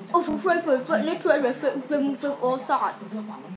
ฟวยฟวยฟวยนี่ช่วยเลยฟวยมโอสาส